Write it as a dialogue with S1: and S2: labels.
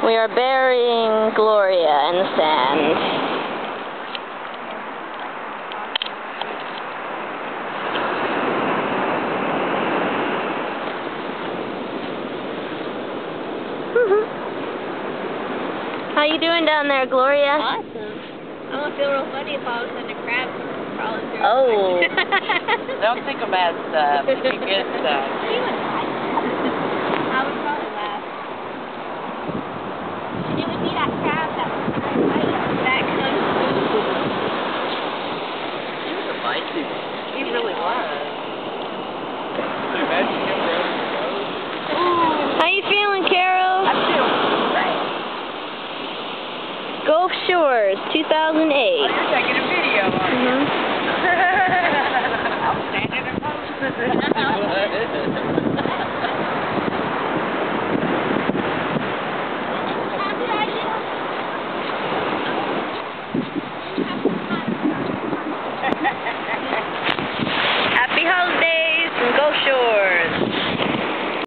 S1: We are burying Gloria in the sand. How you doing down there, Gloria?
S2: Awesome. I would feel real funny if all of a sudden a crab crawling through.
S1: Oh.
S3: Don't think of bad stuff. Think of good stuff.
S2: He would laugh. I would probably laugh. And it would be that crab that was that kung fu.
S3: He was a feisty one. He really was.
S4: Imagine him down in the road.
S1: How you feeling, Carol?
S3: I feel great.
S1: Gulf Shores, 2008.
S3: Oh, you're taking a video, aren't you?
S1: Mm-hmm.
S3: I'm standing in front of